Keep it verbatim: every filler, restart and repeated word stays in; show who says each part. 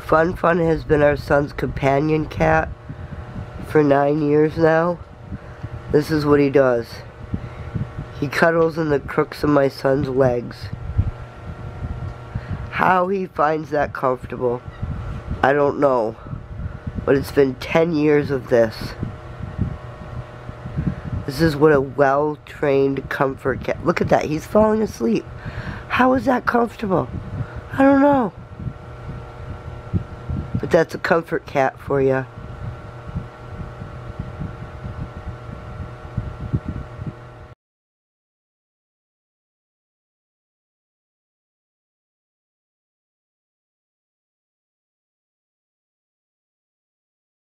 Speaker 1: Fun Fun has been our son's companion cat for nine years now. This is what he does. He cuddles in the crooks of my son's legs. How he finds that comfortable, I don't know. But it's been ten years of this. This is what a well-trained comfort cat. Look at that, he's falling asleep. How is that comfortable? I don't know. But that's a comfort cat for you.